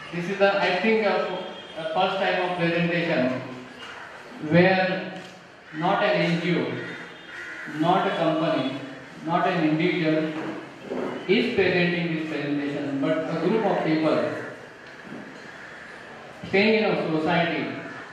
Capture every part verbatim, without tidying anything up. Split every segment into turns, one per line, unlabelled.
This is the, I think, uh, uh, first type of presentation where not an N G O, not a company, not an individual is presenting this presentation, but a group of people staying in a society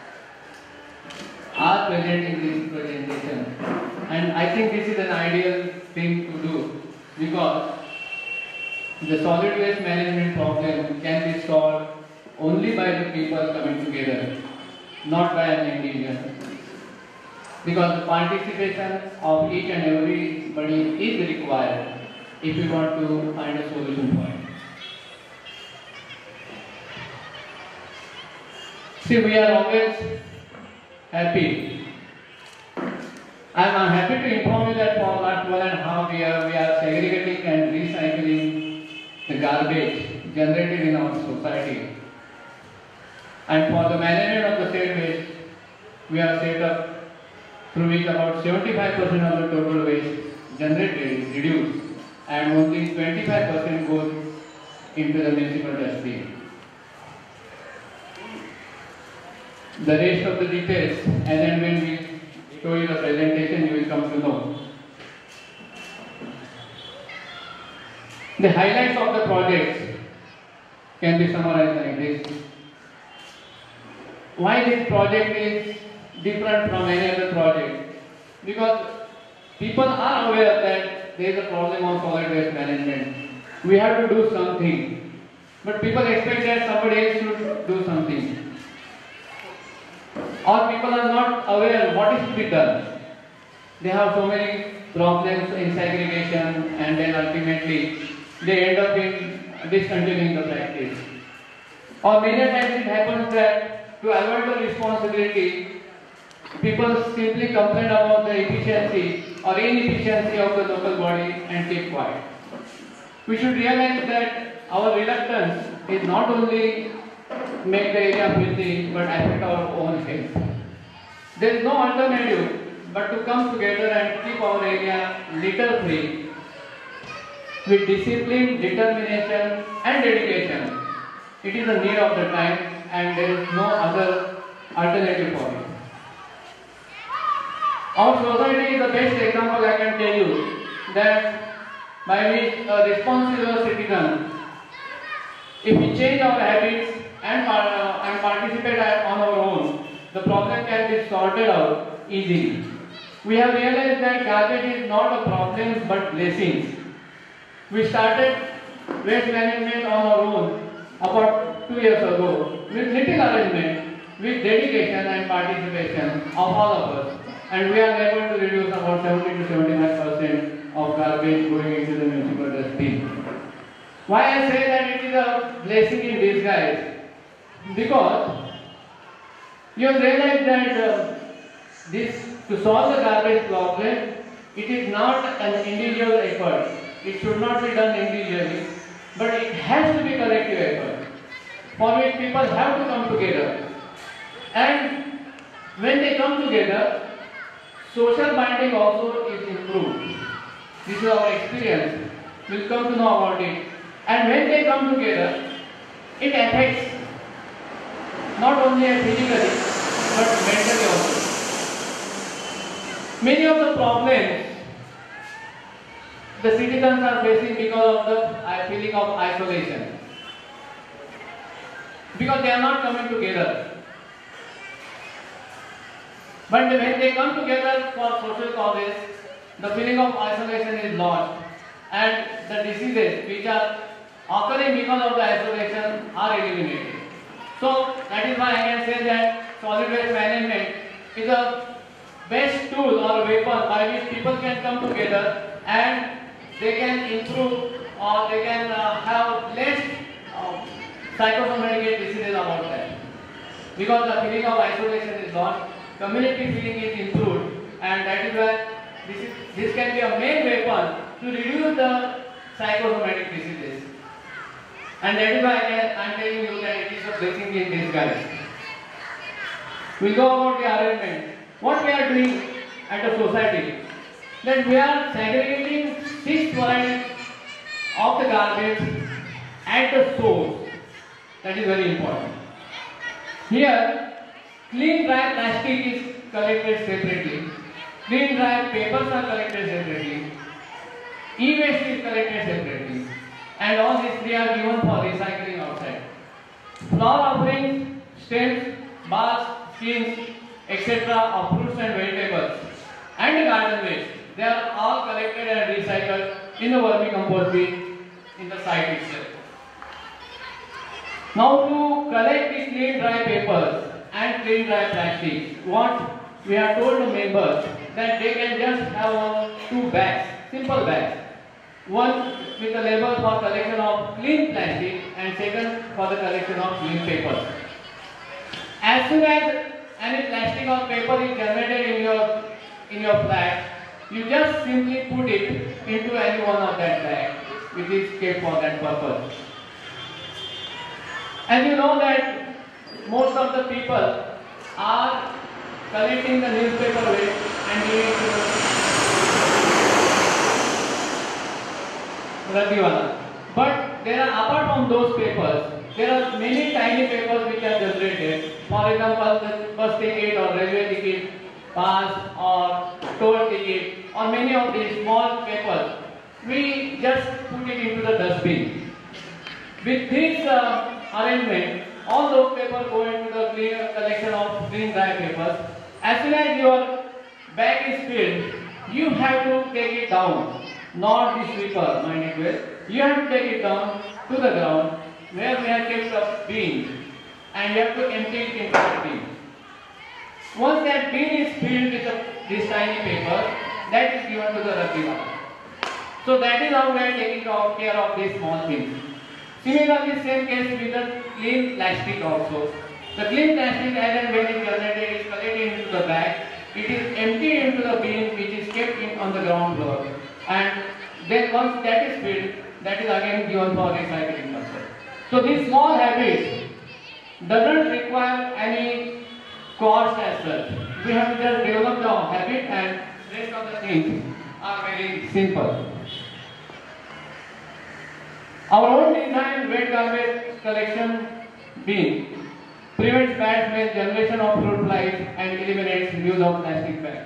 are presenting this presentation. And I think this is an ideal thing to do because the solid waste management problem can be solved only by the people coming together, not by an individual. Because the participation of each and everybody is required if we want to find a solution for it. See, we are always happy. I am happy to inform you that for last one and a half year we are segregating and recycling the garbage generated in our society. And for the management of the said waste, we have set up through which about seventy-five percent of the total waste generated is reduced and only twenty-five percent goes into the municipal dustbin. The rest of the details, as and when we show you the presentation, you will come to know. The highlights of the project can be summarized like this. Why this project is different from any other project? Because people are aware that there is a problem of solid waste management. We have to do something. But people expect that somebody else should do something. Or people are not aware what is to be done. They have so many problems in segregation and then ultimately they end up in discontinuing the practice. Or many times it happens that to avoid the responsibility, people simply complain about the efficiency or inefficiency of the local body and keep quiet. We should realize that our reluctance is not only make the area filthy but affect our own health. There is no alternative but to come together and keep our area litter free with discipline, determination and dedication. It is a need of the time and there is no other alternative for it. Our society is the best example I can tell you that by which a responsible citizen, if we change our habits and, uh, and participate on our own, the problem can be sorted out easily. We have realized that garbage is not a problem but blessings. We started waste management on our own about two years ago with little arrangement, with dedication and participation of all of us. And we are able to reduce about seventy to seventy-five percent of garbage going into the municipal dustbin. Why I say that it is a blessing in disguise? Because you have realized that uh, this to solve the garbage problem, it is not an individual effort. It should not be done individually, but it has to be collective effort, for which people have to come together. And when they come together, social binding also is improved. This is our experience. We'll come to know about it. And when they come together, it affects not only physically, but mentally also. Many of the problems the citizens are facing because of the feeling of isolation. Because they are not coming together. But when they come together for social causes, the feeling of isolation is lost and the diseases which are occurring because of the isolation are eliminated. So that is why I can say that solid waste management is a best tool or weapon by which people can come together and they can improve or they can uh, have less uh, psychosomatic diseases about that. Because the feeling of isolation is lost, community feeling is improved, and that is why this, is, this can be a main weapon to reduce the psychosomatic diseases. And that is why I am telling you that it is a blessing in disguise. We go about the arrangement. What we are doing at a society, that we are segregating six varieties of the garbage at the source. That is very important. Here, clean dry plastic is collected separately. Clean dry papers are collected separately. E-waste is collected separately. And all these three are given for recycling outside. Flower offerings, stems, barks, skins, et cetera of fruits and vegetables and garden waste, they are all collected and recycled in the vermicompost bin in the site itself. Now to collect the clean dry papers and clean dry plastics, what we have told the members that they can just have uh, two bags, simple bags. One with a label for collection of clean plastic and second for the collection of clean papers. As soon as any plastic or paper is generated in your in your flat, you just simply put it into any one of that bag which is kept for that purpose. And you know that most of the people are collecting the newspaper waste and giving it to the Ratiwala. But there are, apart from those papers, there are many tiny papers which are generated. For example, the bus ticket or railway ticket, pass or toll ticket, or many of these small papers. We just put it into the dustbin. With this uh, arrangement, all those papers go into the clean collection of clean dry papers. As soon as your bag is filled, you have to take it down. Not the sweeper, mind it well. You have to take it down to the ground where we have kept a bin and you have to empty it into the bin. Once that bin is filled with the, this tiny paper, that is given to the Ratiwala. So that is how we are taking care of these small bins. Similarly, same case with the clean plastic also. The clean plastic, as and when it is generated, is collected into the bag. It is emptied into the bin which is kept in on the ground floor. And then once that is filled, that is again given for recycling purpose. So these small habits doesn't require any cost as such. We have to just develop the habit and rest of the things are very simple. Our own design wet garbage collection bin prevents bad smell, generation of fruit flies and eliminates use of plastic bags.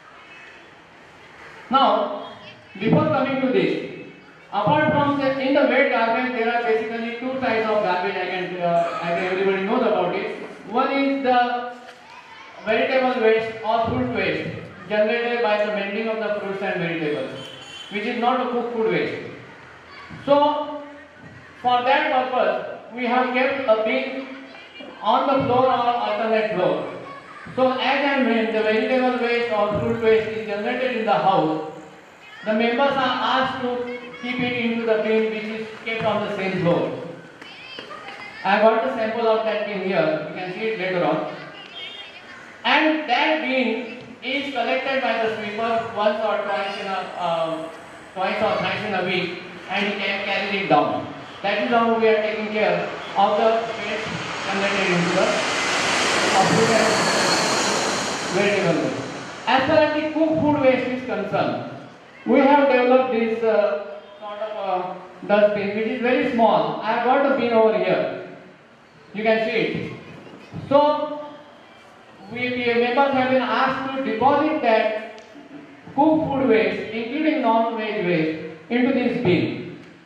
Now, before coming to this, apart from the, in the wet garbage, there are basically two types of garbage. I can, uh, I can everybody knows about it. One is the vegetable waste or fruit waste generated by the mending of the fruits and vegetables, which is not a cooked food waste. So, for that purpose, we have kept a bin on the floor or alternate floor. So, as and when the vegetable waste or fruit waste is generated in the house, the members are asked to keep it into the bin which is kept on the same floor. I got a sample of that bin here, you can see it later on. And that bin is collected by the sweeper once or twice in a uh, twice or thrice in a week, and he can carry it down. That is how we are taking care of the waste generated into the fruit and vegetable waste. As far as the cooked food waste is concerned, we have developed this uh, sort of uh, dustbin which is very small. I have got a bin over here. You can see it. So, we, we members have been asked to deposit that cooked food waste, including non-veg waste, into this bin.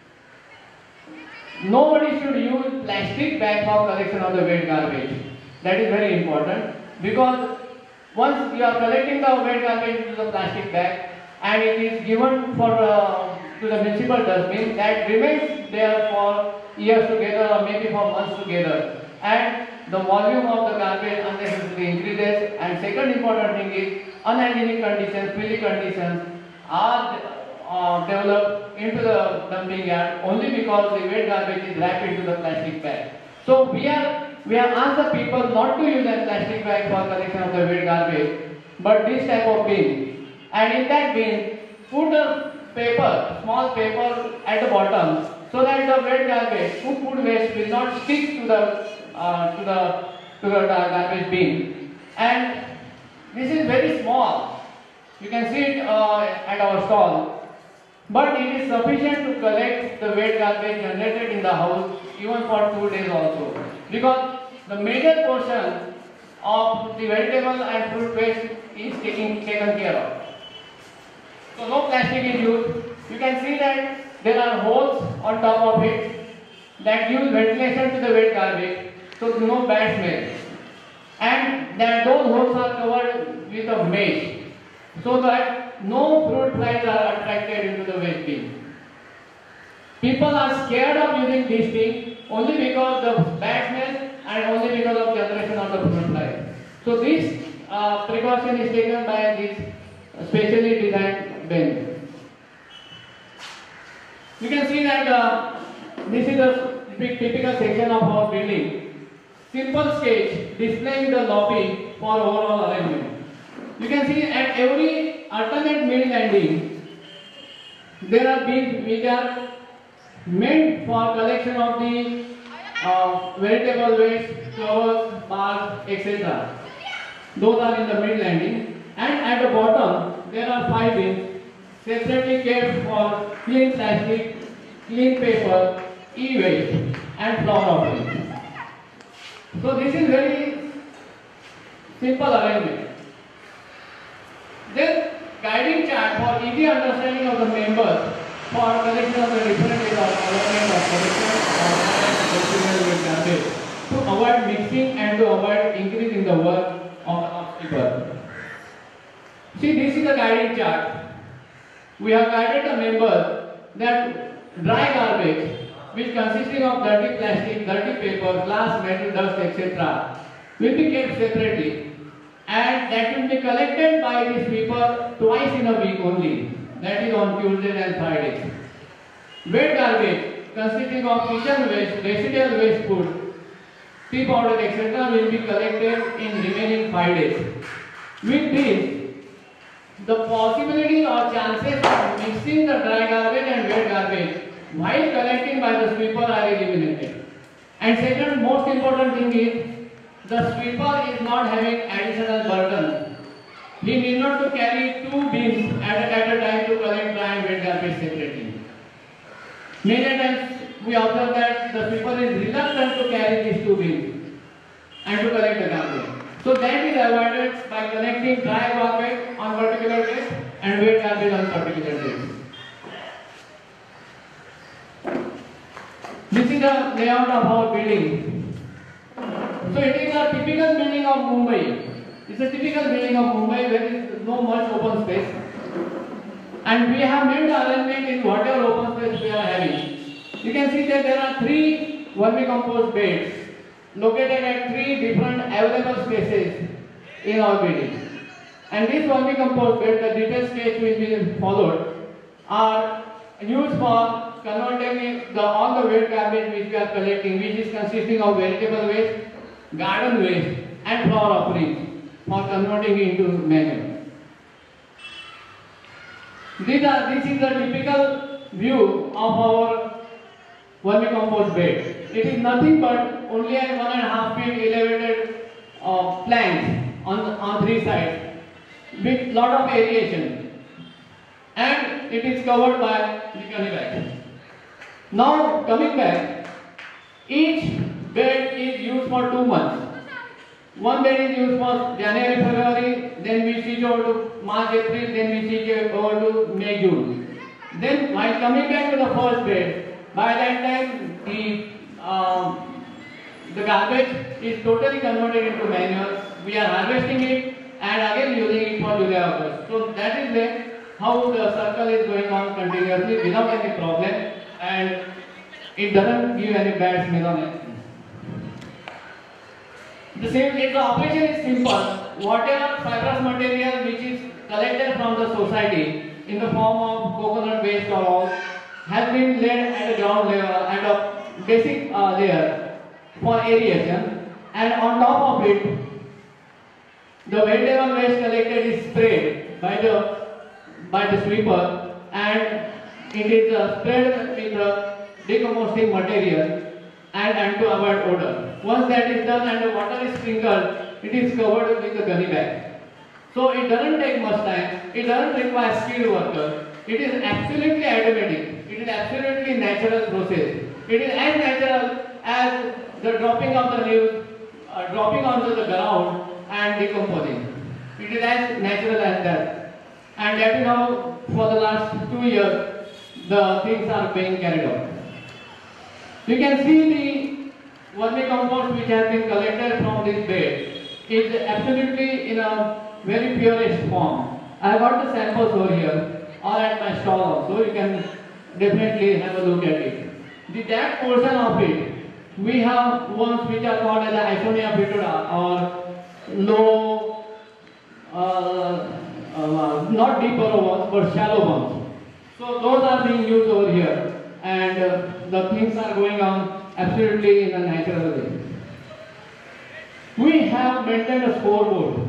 Nobody should use plastic bag for collection of the wet garbage. That is very important, because once you are collecting the wet garbage into the plastic bag and it is given for uh, to the municipal dustbin, that remains there for years together or maybe for months together, and the volume of the garbage unnecessarily increases. And second important thing is unhygienic conditions, filthy conditions are uh, developed into the dumping yard only because the wet garbage is wrapped into the plastic bag. So we are we have asked the people not to use a plastic bag for collection of the wet garbage, but this type of bin. And in that bin, put a paper, small paper at the bottom, so that the wet garbage, food, food waste will not stick to the uh, to the to the garbage bin. And this is very small. You can see it uh, at our stall. But it is sufficient to collect the wet garbage generated in the house even for two days also. Because the major portion of the vegetable and fruit waste is taking, taken care of. So no plastic is used. You can see that there are holes on top of it that give ventilation to the wet garbage, so no bad smell. And that those holes are covered with a mesh, so that no fruit flies are attracted into the waste bin. People are scared of using this thing only because of the bad smell and only because of generation of the fruit flies. So this uh, precaution is taken by this specially designed bin. You can see that uh, this is a big typical section of our building. Simple sketch displaying the lobby for overall arrangement. You can see at every alternate mill landing, there are bins which are meant for collection of the uh, vegetable waste, covers, bars, et cetera. Those are in the mid landing. And at the bottom, there are five bins separately kept for clean plastic, clean paper, e-waste, and flower offerings. So this is very simple arrangement. Then guiding chart for easy understanding of the members for collection of the different ways of allotment of collection of garbage to avoid mixing and to avoid increasing the work of the upkeeper. See, this is the guiding chart. We have guided the members that dry garbage, which consisting of dirty plastic, dirty paper, glass, metal, dust, et cetera, will be kept separately, and that will be collected by the sweeper twice in a week only, that is on Tuesdays and Fridays. Wet garbage consisting of kitchen waste, residual waste food, tea powder, et cetera will be collected in remaining five days. With this, the possibility or chances of mixing the dry garbage and wet garbage while collecting by the sweeper are eliminated. And second most important thing is, the sweeper is not having additional burden. He need not to carry two bins at a, at a time to collect dry and wet garbage separately. Many times we observe that the sweeper is reluctant to carry these two bins and to collect the garbage. So that is avoided by collecting dry garbage on particular days and wet garbage on particular days. This is the layout of our building. So it is a typical building of Mumbai. It's a typical building of Mumbai where there is no much open space. And we have made the arrangement in whatever open space we are having. You can see that there are three vermicompost beds located at three different available spaces in our building. And this vermicompost bed, the detailed sketch will be followed, are used for converting the, all the wet garbage which we are collecting, which is consisting of vegetable waste, garden waste, and flower offerings, for converting into manure. These are, this is the typical view of our vermicompost bed. It is nothing but only a one and a half feet elevated uh, planks on, on three sides with lot of aeration, and it is covered by the gunny bag. Now coming back, each bed is used for two months. One bed is used for January, February, then we switch over to March, April, then we switch over to May, June. Then while coming back to the first bed, by that time the um, the garbage is totally converted into manure. We are harvesting it and again using it for July, August. So that is the, how the circle is going on continuously without any problem, and it doesn't give any bad smell on it. The same, if the operation is simple, whatever fibrous material which is collected from the society in the form of coconut waste or all has been laid at the ground level, at a basic uh, layer for aeration, and on top of it, the vegetable waste collected is sprayed by the by the sweeper, and it is uh, spread with the decomposing material and, and to avoid odor. Once that is done and the water is sprinkled, it is covered with the gunny bag. So it doesn't take much time, it doesn't require skilled worker, It is absolutely automatic. It is absolutely natural process. It is as natural as the dropping of the leaves, uh, dropping onto the ground and decomposing. It is as natural as that. And that is how for the last two years the things are being carried out. You can see the vermicompost which has been collected from this bed is absolutely in a very purest form. I have got the samples over here or at my stall also. You can definitely have a look at it. The that portion of it, we have ones which are called as Isonia foetida or low, uh, uh, not deeper ones but shallow ones. So those are being used over here, and uh, the things are going on absolutely in a natural way. We have maintained a scoreboard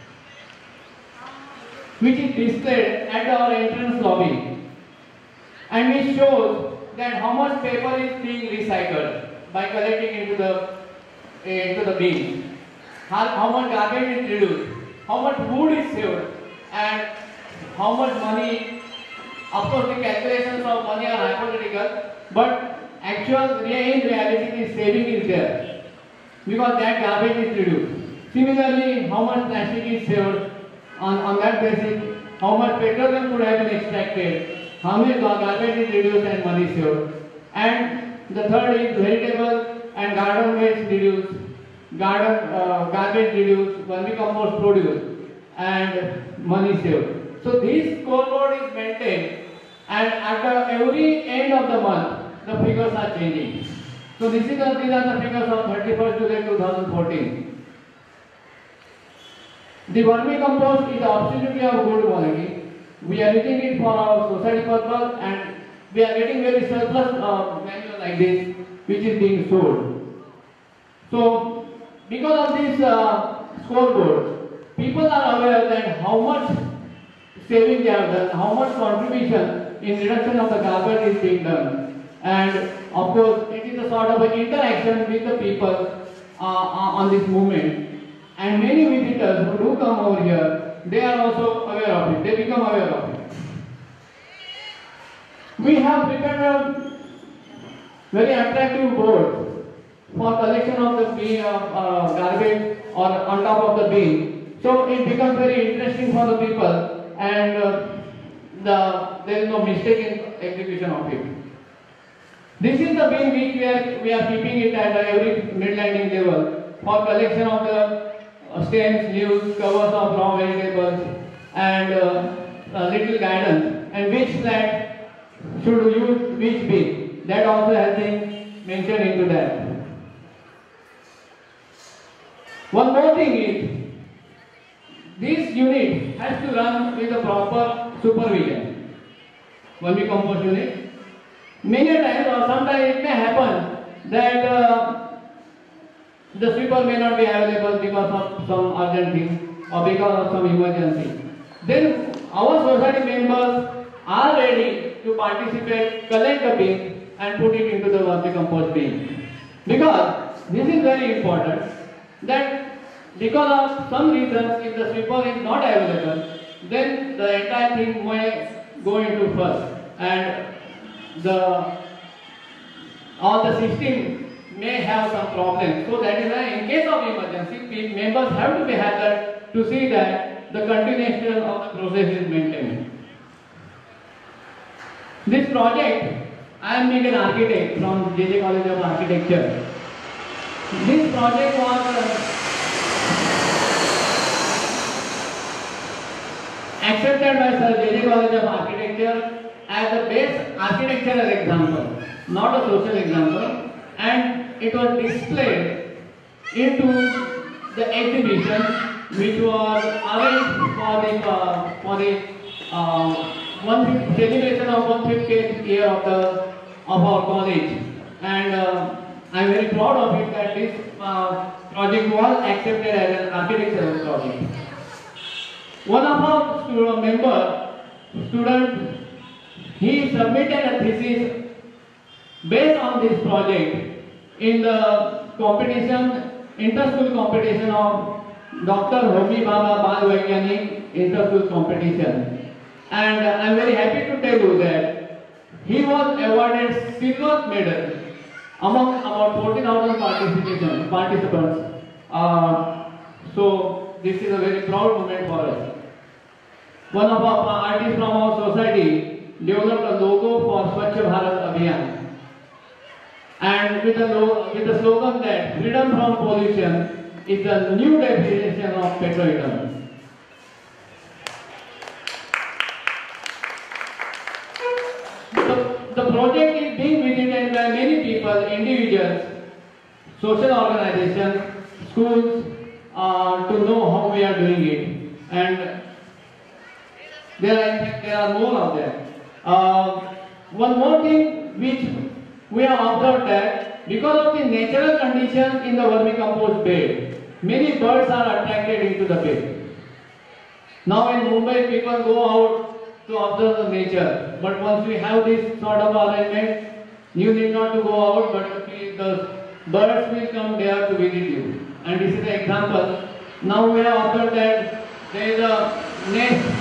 which is displayed at our entrance lobby, and which shows that how much paper is being recycled by collecting into the into the bin, how, how much garbage is reduced, how much wood is saved, and how much money. Of course, the calculations of money are hypothetical, but actual in reality the saving is there because that garbage is reduced. Similarly, how much plastic is saved on, on that basis, how much petroleum could have been extracted, how much garbage is reduced and money saved. And the third is vegetable and garden waste reduced, garden uh, garbage reduced, vermicompost produced, and money saved. So this scoreboard is maintained, and at the every end of the month, the figures are changing. So this is the, these are the figures of thirty-first July two thousand fourteen. The vermicompost is absolutely of good quality. We are using it for our society purpose, and we are getting very surplus uh, manual like this, which is being sold. So because of this uh, scoreboard, people are aware that how much saving they have done, how much contribution in reduction of the garbage is being done, and of course it is a sort of an interaction with the people uh, on this movement. And many visitors who do come over here, they are also aware of it. They become aware of it. We have prepared a very attractive board for collection of the bin of uh, garbage or on top of the bin. So it becomes very interesting for the people, and uh, the there is no mistake in execution of it. This is the bin which we are we are keeping it at every mid-landing level for collection of the uh, stems, leaves, covers of raw vegetables, and uh, uh, little guidance, and which plant should use which bin. That also has been mentioned into that. One more thing is, this unit has to run with a proper supervision. Vermicompost unit. Many times or sometimes it may happen that uh, the sweeper may not be available because of some urgent thing or because of some emergency. Then our society members are ready to participate, collect the bin and put it into the vermicompost bin. Because this is very important, that because of some reasons if the sweeper is not available, then the entire thing may go into first, and the all the system may have some problems. So that is why in case of emergency, members have to be hazard to see that the continuation of the process is maintained. This project, I am being an architect from J J College of Architecture. This project was uh, accepted by Sir J J College of Architecture as a best architectural example, not a social example, and it was displayed into the exhibition which was arranged for the uh, for the uh, one celebration of one hundred fiftieth year of the of our college, and uh, I am very proud of it that this uh, project was accepted as an architectural project. One of our student member, student, he submitted a thesis based on this project in the competition, inter-school competition of Doctor Homi Baba Bal Vaigyanik inter-school competition. And uh, I'm very happy to tell you that he was awarded silver medal among about fourteen thousand participation participants. Uh, so this is a very proud moment for us. One of our artists from our society developed a logo for Swachh Bharat Abhiyan, and with the, with the slogan that freedom from pollution is the new definition of patriotism. The, the project is being visited by many people, individuals, social organizations, schools, uh, to know how we are doing it. And there are, there are more of them. Uh, one more thing which we have observed that because of the natural conditions in the vermicompost bed, many birds are attracted into the bed. Now in Mumbai, people go out to observe the nature, but once we have this sort of arrangement, you need not to go out, but the birds will come there to visit you. And this is the example. Now we have observed that there is a nest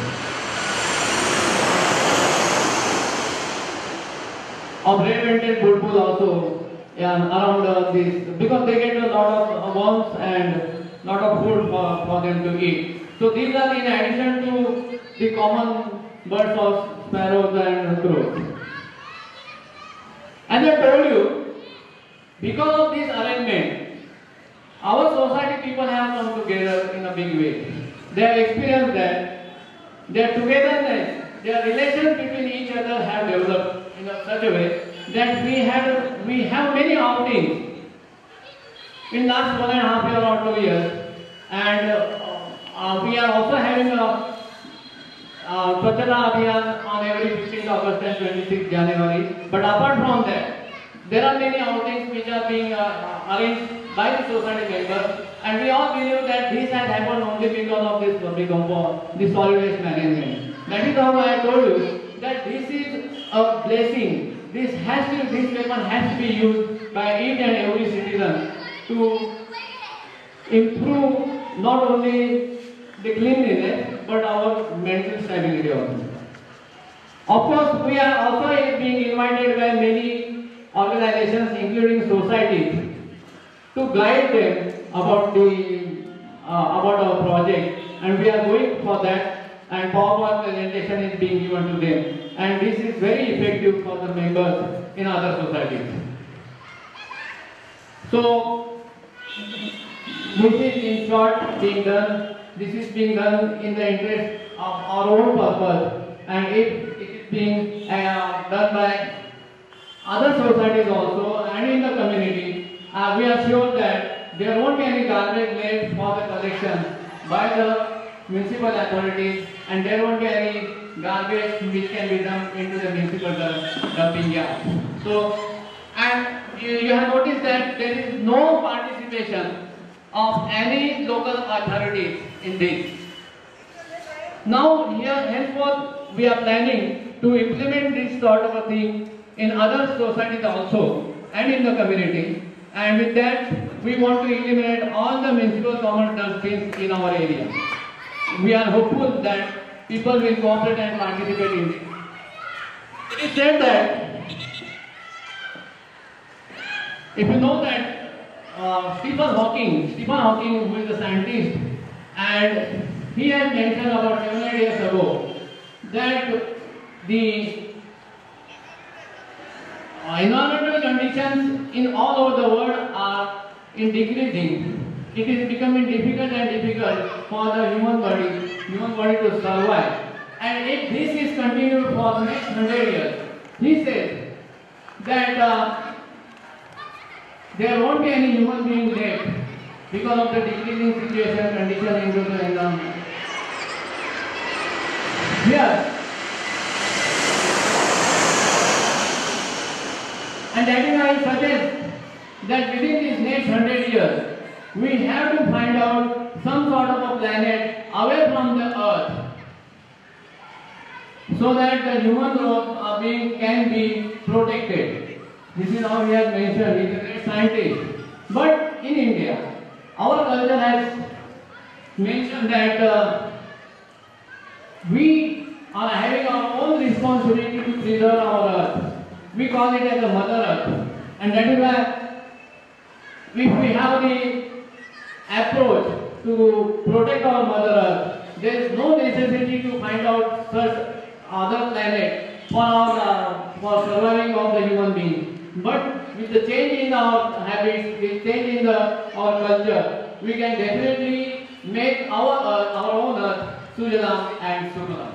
of red-vented bulbul also yeah, around uh, this, because they get a lot of uh, worms and lot of food for, for them to eat. So these are in addition to the common birds of sparrows and crows. As I told you, because of this arrangement, our society people have come together in a big way. They have experienced that their togetherness, their relations between each other have developed in a such a way that we have we have many outings in last one and a half year or two years, and uh, uh, we are also having a uh, Swachhata Abhiyan on every fifteenth August and twenty-sixth January. But apart from that, there are many outings which are being uh, arranged by the society members, and we all believe that this has happened only because of this vermicompost, this solid waste management. That is how I told you that this is a blessing. This has to, this weapon has to be used by each and every citizen to improve not only the cleanliness but our mental stability also. Of course, we are also being invited by many organizations, including societies, to guide them about the uh, about our project, and we are going for that. And PowerPoint presentation is being given to them, and this is very effective for the members in other societies. So this is in short being done. This is being done in the interest of our own purpose, and if it is being uh, done by other societies also and in the community, uh, we are sure that there won't be any garbage left for the collection by the municipal authorities, and there won't be any garbage which can be dumped into the municipal dumping yard. So, and you, you have noticed that there is no participation of any local authorities in this. Now, here henceforth we are planning to implement this sort of a thing in other societies also and in the community, and with that we want to eliminate all the municipal common dustbins in our area. We are hopeful that people will cooperate and participate in it. It is said that if you know that uh, Stephen Hawking, Stephen Hawking, who is a scientist, and he has mentioned about seven eight years ago that the uh, environmental conditions in all over the world are in decreasing. It is becoming difficult and difficult for the human body, human body to survive. And if this is continued for the next hundred years, he says that uh, there won't be any human being left because of the decreasing situation, condition into the environment. Here, and that is why I suggest that within these next hundred years, we have to find out some sort of a planet away from the earth so that the human uh, being can be protected. This is how he has mentioned, he is a great scientist. But in India, our culture has mentioned that uh, we are having our own responsibility to preserve our earth. We call it as the Mother Earth. And that is why if we have the approach to protect our Mother Earth, there is no necessity to find out such other planet for our uh, for surviving of the human being. But with the change in our habits, with change in the our culture, we can definitely make our earth, our own earth, Sujalam and Sukalam.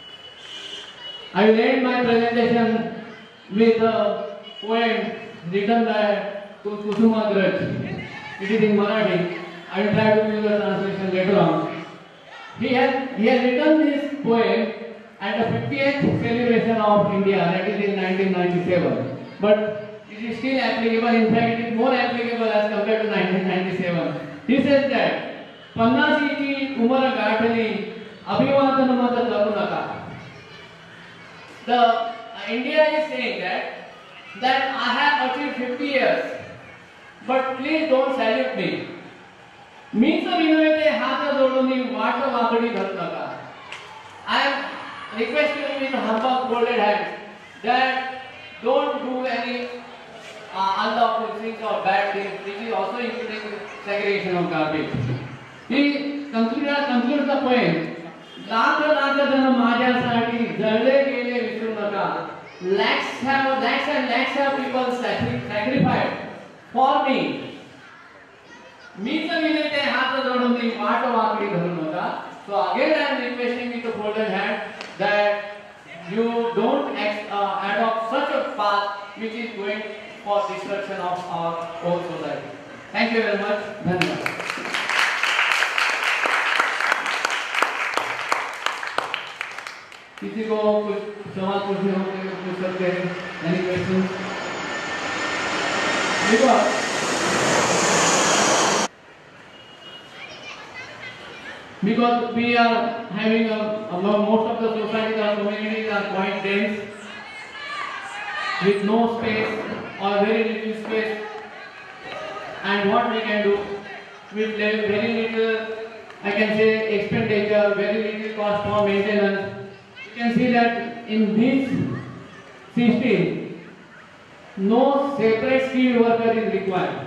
I will end my presentation with a poem written by Kusuma Graj. It is in Marathi. I will try to use the translation later on. He has, he has written this poem at the fiftieth celebration of India, that is in nineteen ninety-seven. But it is still applicable, in fact it is more applicable as compared to nineteen ninety-seven. He says that, Pannasi umar gathali abhivatana mata karu naka. The uh, India is saying that, that I have achieved fifty years, but please don't salute me. मीच विनवते हात जोडून वाट वाकडी धरू नका. I am requesting you with humble folded hands that don't do any uh, unlawful things or bad things, which is also including segregation of garbage. He concludes concludes the poem. Lakh lakh जन माझ्यासाठी जळले गेले विसरू नका. Lakhs have lakhs and lakhs of people sacrificed for me. मीच विनते हात जोडून वाट वाकडी धरू नका. So again I am requesting with a folded hand that you don't uh, adopt such a path which is going for destruction of our whole society. Thank you very much. Dhanyawad. किसी को कुछ सवाल पूछने हो तो पूछ सकते हैं. Any questions? Because we are having a, a most of the societies or communities are quite dense with no space or very little space, and what we can do with very little, I can say, expenditure, very little cost for maintenance. You can see that in this system, no separate skilled worker is required.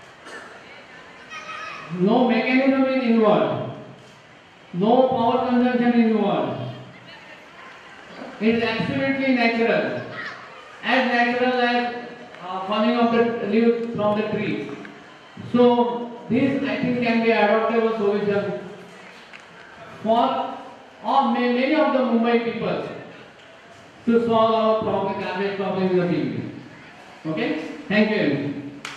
No mechanism is involved. No power consumption is involved. It is absolutely natural, as natural as uh, falling of the leaves from the trees. So this, I think, can be adoptable solution for or many of the Mumbai people to solve our problem, garbage problem in the city. Okay? Thank you.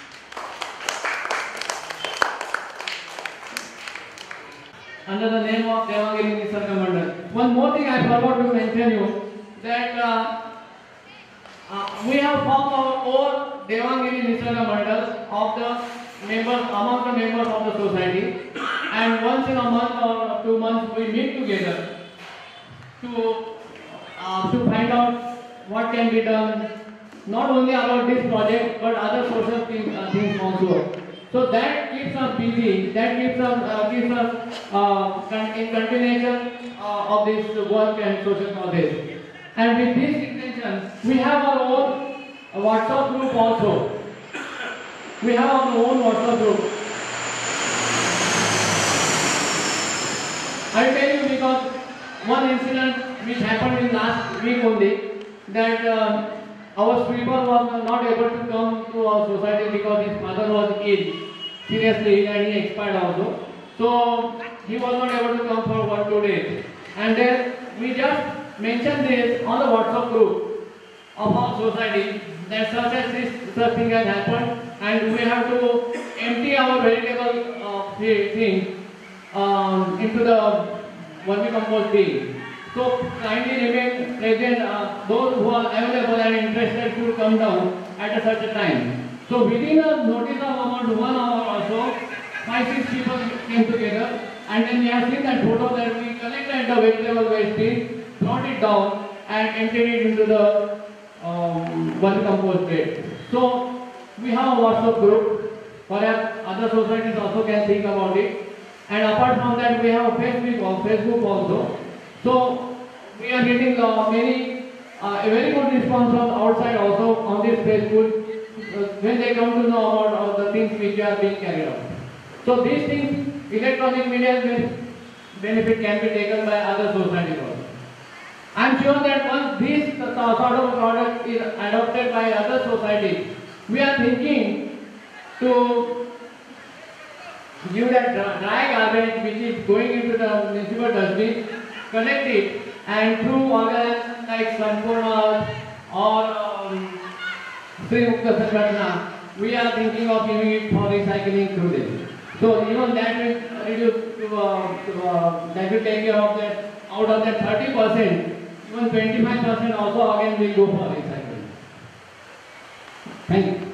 Under the name of Devangiri Nisarga Mandal. One more thing I forgot to mention you, that uh, uh, we have formed our own Devangiri Nisarga Mandal of the members, among the members of the society, and once in a month or two months we meet together to uh, to find out what can be done, not only about this project but other social thing, uh, things also. So that keeps us busy, that keeps us, uh, keeps us uh, in continuation uh, of this work and social causes. And with this intention, we have our own WhatsApp group also. We have our own WhatsApp group. I tell you because one incident which happened in last week only, that uh, our sweeper was not able to come to our society because his mother was ill, seriously ill, and he expired also. So he was not able to come for one two days. And then we just mentioned this on the WhatsApp group of our society that such as this such thing has happened, and we have to empty our vegetable uh, thing um, into the vermicompost bin. So kindly remain present, uh, those who are available and interested should come down at a certain time. So within a notice of about one hour or so, five, six people came together, and then we have seen that photo that we collected the vegetable waste bin, brought it down and emptied it into the um, vermicompost bin. So we have a WhatsApp group, perhaps other societies also can think about it. And apart from that, we have a Facebook, Facebook also. So we are getting uh, many, uh, a very good response from outside also on this Facebook uh, when they come to know about all the things which are being carried out. So these things, electronic media benefit can be taken by other societies also. I am sure that once this sort of product is adopted by other societies, we are thinking to give that dry garbage which is going into the municipal dustbin, collect it, and through organizations like Sanpurna or um, Sri Mukta Sangatna, we are thinking of giving it for recycling through this. So even that will reduce, to, uh, to, uh, that will take care of that. Out of that thirty percent, even twenty-five percent also again will go for recycling. Thank you.